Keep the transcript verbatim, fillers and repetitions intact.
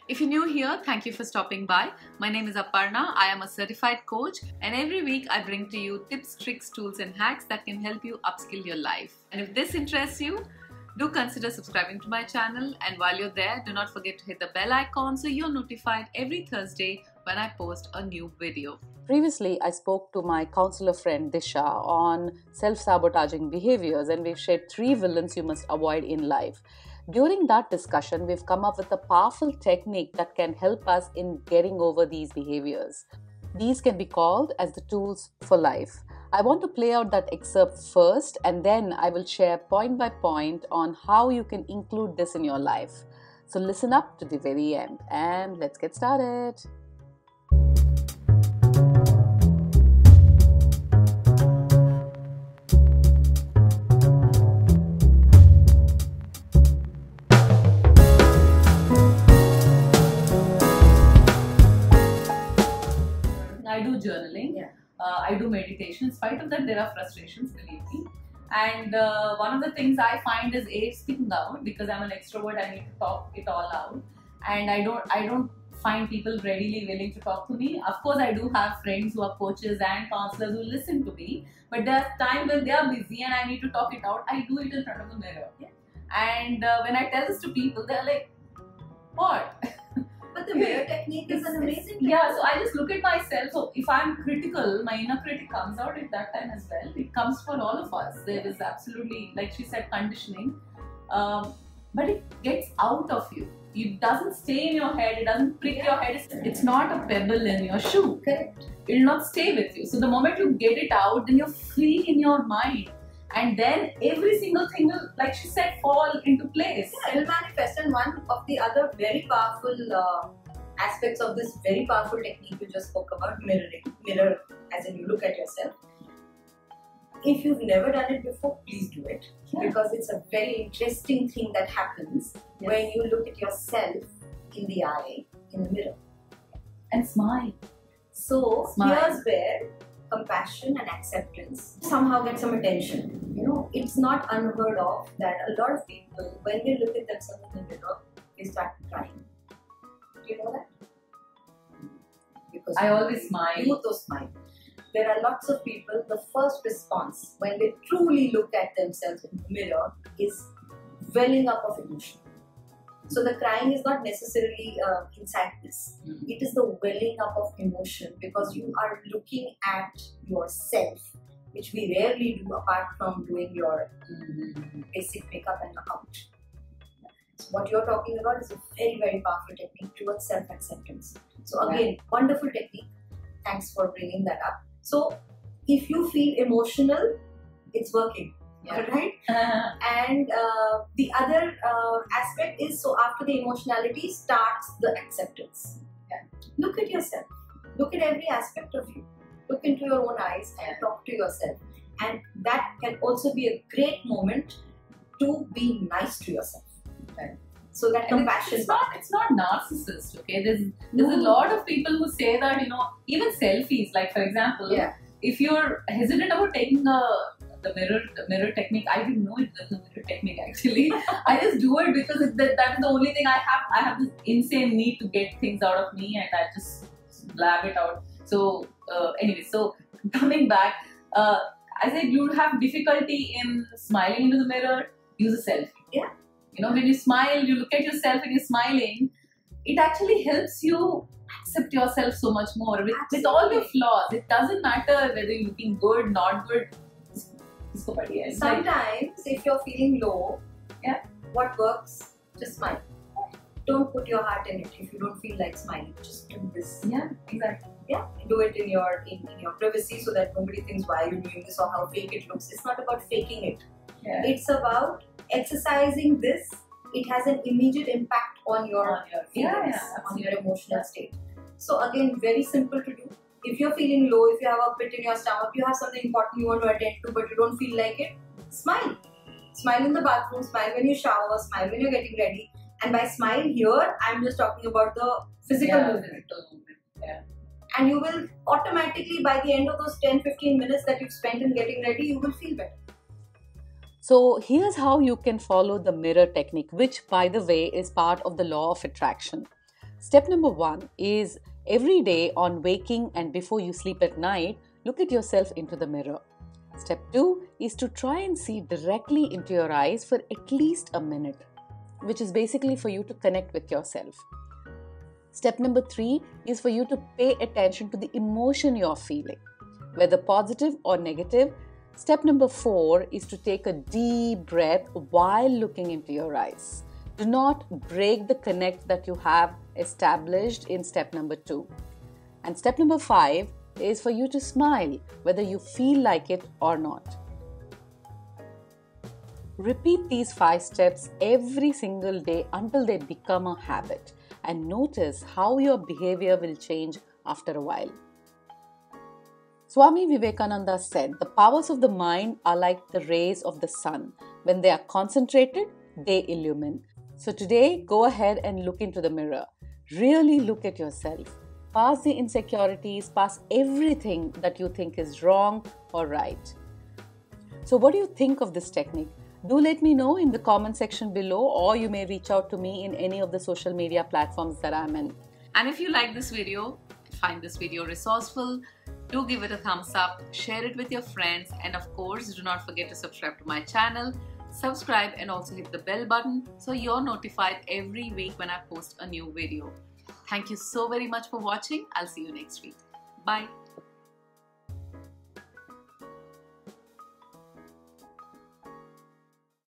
If you're new here, thank you for stopping by. My name is Aparna. I am a certified coach, and every week I bring to you tips, tricks, tools and hacks that can help you upskill your life. And if this interests you, do consider subscribing to my channel, and while you're there, do not forget to hit the bell icon so you're notified every Thursday when I post a new video. Previously, I spoke to my counselor friend Disha on self-sabotaging behaviors, and we've shared three villains you must avoid in life. During that discussion, we've come up with a powerful technique that can help us in getting over these behaviors. These can be called as the tools for life. I want to play out that excerpt first, and then I will share point by point on how you can include this in your life. So listen up to the very end, and let's get started. I do journaling, Yeah. uh, I do meditation. In spite of that, there are frustrations, believe me. And uh, one of the things I find is a speaking out, because I'm an extrovert. I need to talk it all out, and I don't I don't find people readily willing to talk to me. Of course, I do have friends who are coaches and counselors who listen to me, but there's time when they are busy and I need to talk it out. I do it in front of the mirror, Yeah. and uh, when I tell this to people, they're like, "What?" But the mirror technique is an amazing technique. Yeah, so I just look at myself. So if I'm critical, my inner critic comes out at that time as well. It comes for all of us. There is absolutely, like she said, conditioning. Um, but it gets out of you. It doesn't stay in your head. It doesn't prick Yeah. your head. It's, it's not a pebble in your shoe. Correct. It will not stay with you. So the moment you get it out, then you're free in your mind. And then every single thing will, like she said, fall into place. Yeah, it will manifest. And one of the other very powerful uh, aspects of this very powerful technique you just spoke about, mirroring. Mirror, as in you look at yourself. If you've never done it before, please do it. Yeah. Because it's a very interesting thing that happens Yes. when you look at yourself in the eye, in the mirror. And smile. So Smile. here's where compassion and acceptance somehow get some attention. You know, it's not unheard of that a lot of people, when they look at themselves in the mirror, they start crying. Do you know that? Because I always smile. You also smile. There are lots of people, the first response when they truly look at themselves in the mirror is welling up of emotion. So the crying is not necessarily uh, in sadness. Mm. It is the welling up of emotion because you are looking at yourself, which we rarely do apart from doing your Mm-hmm. basic makeup and out. So what you're talking about is a very, very powerful technique towards self-acceptance. So again, wonderful technique. Thanks for bringing that up. So if you feel emotional, it's working. Yeah. Right? And uh, the other uh, aspect is, so after the emotionality starts the acceptance. Yeah. Look at yourself. Look at every aspect of you. Look into your own eyes and talk to yourself. And that can also be a great moment to be nice to yourself. Right. So that And compassion. It's not, it's not narcissist, okay? There's, there's a No. lot of people who say that, you know, even selfies, like for example, Yeah. if you're hesitant about taking a the mirror the mirror technique, I didn't know it was a mirror technique actually. I just do it because it, that, that is the only thing I have. I have this insane need to get things out of me, and I just blab it out. So uh, anyway, so coming back, uh, I said you have difficulty in smiling into the mirror, use a selfie. Yeah. You know, when you smile, you look at yourself and you're smiling, it actually helps you accept yourself so much more with, with all your flaws. It doesn't matter whether you're looking good, not good. It's so funny. It's like, Sometimes, if you're feeling low, Yeah. what works? Just smile. Don't put your heart in it if you don't feel like smiling. Just do this. yeah, exactly. Yeah, do it in your in, in your privacy so that nobody thinks why you're doing this or how fake it looks. It's not about faking it. Yeah. It's about exercising this. It has an immediate impact on your On your- feelings, yeah, yeah, on your absolutely. emotional state. So again, very simple to do. If you're feeling low, if you have a pit in your stomach, you have something important you want to attend to, but you don't feel like it, smile. Smile in the bathroom, smile when you shower, smile when you're getting ready. And by smile here, I'm just talking about the physical yeah, movement. physical movement. Yeah. And you will automatically, by the end of those ten to fifteen minutes that you've spent in getting ready, you will feel better. So here's how you can follow the mirror technique, which by the way is part of the law of attraction. Step number one is every day on waking and before you sleep at night, look at yourself into the mirror. Step two is to try and see directly into your eyes for at least a minute, which is basically for you to connect with yourself. Step number three is for you to pay attention to the emotion you're feeling, whether positive or negative. Step number four is to take a deep breath while looking into your eyes. Do not break the connect that you have established in step number two. And step number five is for you to smile, whether you feel like it or not. Repeat these five steps every single day until they become a habit, and notice how your behavior will change after a while. Swami Vivekananda said, the powers of the mind are like the rays of the sun. When they are concentrated, they illumine. So today, go ahead and look into the mirror. Really look at yourself. Pass the insecurities, pass everything that you think is wrong or right. So what do you think of this technique? Do let me know in the comment section below, or you may reach out to me in any of the social media platforms that I'm in. And if you like this video, find this video resourceful, do give it a thumbs up, share it with your friends, and of course, do not forget to subscribe to my channel. Subscribe and also hit the bell button so you're notified every week when I post a new video. Thank you so very much for watching. I'll see you next week. Bye.